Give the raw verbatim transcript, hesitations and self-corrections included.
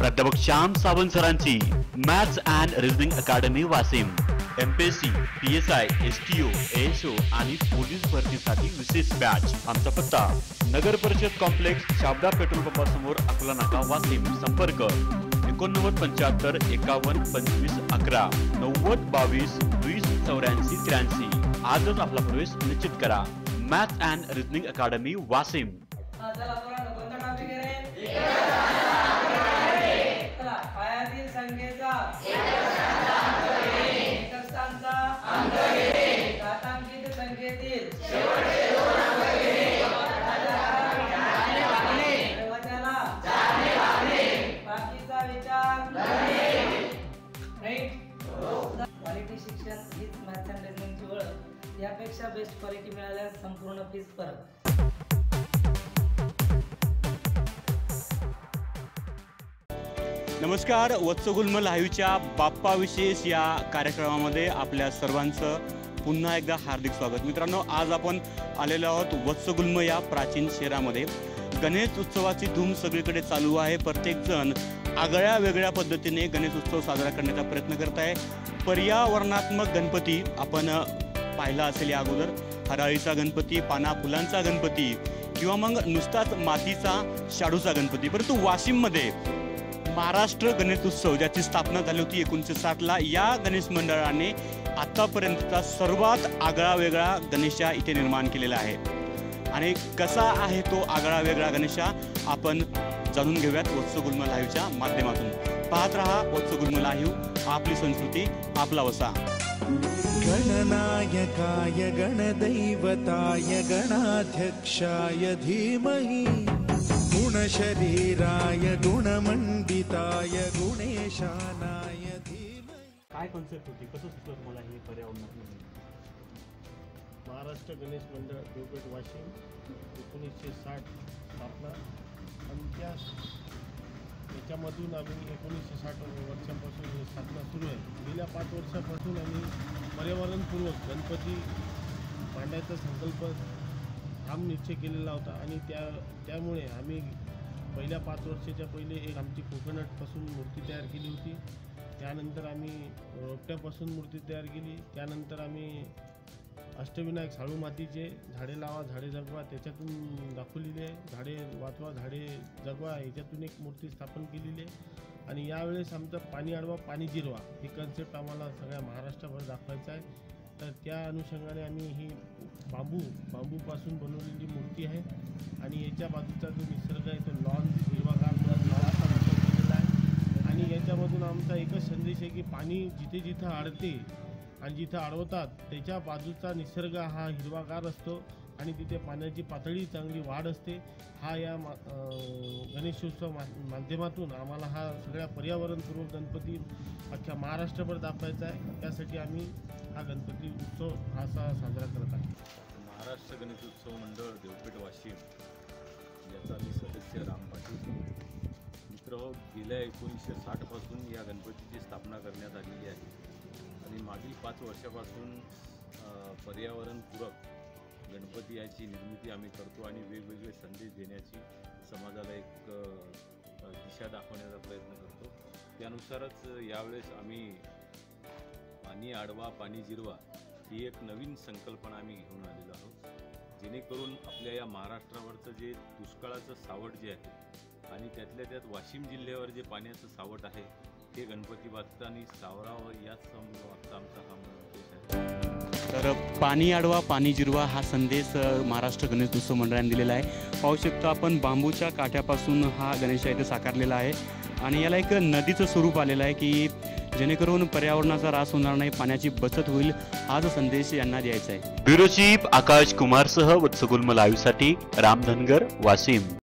प्राध्यापक श्याम सावंत सरांची maths and reasoning academy Washim MPSC, PSI, STO, ASO आणि पोलीस भरतीसाठी विशेष बॅच। आमचा पत्ता नगर परिषद कॉम्प्लेक्स, शाबदा पेट्रोल पंपासमोर, अकोला नाका, वाशिम। संपर्क एकोणनव्वद पंच्याहत्तर एकावन्न पंचवीस अकरा नव्वद बावीस वीस चौऱ्याऐंशी त्र्याऐंशी। आजच आपला प्रवेश निश्चित करा। Maths and reasoning academy Washim. Quality शिक्षण हीच मॅथ्स अँड रिझनिंगची ओळख। यापेक्षा बेस्ट क्वालिटी मिळाल्यास संपूर्ण फीस परत। नमस्कार, वत्सगुल्म लाईव्हच्या बाप्पा विशेष या कार्यक्रमामध्ये आपल्या सर्वांचं पुन्हा एकदा हार्दिक स्वागत। मित्रांनो, आज आपण आलेलो आहोत वत्सगुल्म या प्राचीन शहरामध्ये। गणेश उत्सवाची धूम सगळीकडे चालू आहे। प्रत्येक जण आगळ्या वेगळ्या पद्धतीने गणेश उत्सव साजरा करण्याचा प्रयत्न करत आहे। पर्यावरणात्मक गणपती आपण पाहिला असेल या अगोदर, हराळीचा गणपती, पाना फुलांचा गणपती किंवा मग नुसताच मातीचा शाडूचा गणपती। परंतु वाशिममध्ये महाराष्ट्र गणेश उत्सव ज्याची स्थापना झाली होती एकोणीसशे साठला, या गणेश मंडळाने आतापर्यंतचा सर्वात आगळा वेगळा गणेशा इथे निर्माण केलेला आहे। आणि कसा आहे तो आगळा वेगळा गणेशा आपण जाणून घेऊयात वत्सगुल्म लाईव्हच्या माध्यमातून। पाहत रहा वत्सगुल्म लाईव्ह, आपली संस्कृती आपला वसा। गणनायकाय गणदैवताय गणाध्यक्षाय धीमहि गुणशरीराय गुणमंडिताय गुणेशानाय धीमहि। काय कॉन्सेप्ट होती, कसं सुचलं मला हे पर्यावरणात्मक? महाराष्ट्र गणेश मंडळ देवपेठ वाशिम एकोणीसशे साठ स्थापना आणि त्या त्याच्यामधून आम्ही एकोणीसशे साठ वर्षांपासून ही स्थापना सुरू आहे। गेल्या पाच वर्षापासून आम्ही पर्यावरणपूर्वक गणपती मांडायचा संकल्प ठाम निश्चय केलेला होता आणि त्या त्यामुळे आम्ही पहिल्या पाच वर्षाच्या पहिले एक आमची कोकोनटपासून मूर्ती तयार केली होती। त्यानंतर आम्ही रोपट्यापासून मूर्ती तयार केली। त्यानंतर आम्ही अष्टविनायक शाडू मातीचे झाडे लावा झाडे जगवा त्याच्यातून दाखवलेली आहे। झाडे वाचवा झाडे जगवा याच्यातून एक मूर्ती स्थापन केलेली आहे। आणि यावेळेस आमचं पाणी अडवा पाणी जिरवा हे कन्सेप्ट आम्हाला सगळ्या महाराष्ट्राभर दाखवायचं आहे। तर त्या अनुषंगाने आम्ही ही बांबू बांबूपासून बनवलेली मूर्ती आहे आणि याच्या बाजूचा जो निसर्ग आहे तो लॉन हिरवागार लॉनचा वापर केलेला आहे। आणि याच्यामधून आमचा एकच संदेश आहे की पाणी जिथे जिथं अडते आणि जिथं अडवतात त्याच्या बाजूचा निसर्ग हा हिरवागार असतो आणि तिथे पाण्याची पातळी चांगली वाढ असते। हा या मा गणेशोत्सव मा माध्यमातून आम्हाला हा सगळ्या पर्यावरणपूर्वक गणपती अख्ख्या महाराष्ट्रभर दाखवायचा आहे। त्यासाठी आम्ही हा गणपती उत्सव हा असा साजरा करत आहे। महाराष्ट्र गणेश उत्सव मंडळ देवपेठ वाशिम याचा मी सदस्य राम पाटील। मित्र हो, गेल्या एकोणीसशे साठपासून या गणपतीची स्थापना करण्यात आलेली आहे आणि मागील पाच वर्षापासून पर्यावरणपूरक गणपती याची निर्मिती आम्ही करतो आणि वेगवेगळे संदेश देण्याची समाजाला एक दिशा दाखवण्याचा प्रयत्न करतो। त्यानुसारच यावेळेस आम्ही पाणी अडवा पाणी जिरवा ही एक नवीन संकल्पना आम्ही घेऊन आलेलो आहोत, जेणेकरून आपल्या या महाराष्ट्रावरचं जे दुष्काळाचं सावट जे आहे आणि त्यातल्या त्यात वाशिम जिल्ह्यावर जे पाण्याचं सावट आहे ते गणपती वाचताना सावरावं याच मागचा आमचा हा उद्देश आहे। तर पाणी अडवा पाणी जिरवा हा संदेश महाराष्ट्र गणेश उत्सव मंडळाने दिलेला आहे। पाहू शकतो आपण बांबूच्या काठ्यापासून हा गणेश इथे साकारलेला आहे आणि याला एक नदीचं स्वरूप आलेलं आहे की जेणेकरून पर्यावरणाचा ऱ्हास होणार नाही, पाण्याची बचत होईल, हा जो संदेश यांना द्यायचा आहे। ब्युरो चीफ आकाश कुमार सह वत्सगुल्म लाईव्हसाठी राम धनगर, वाशिम।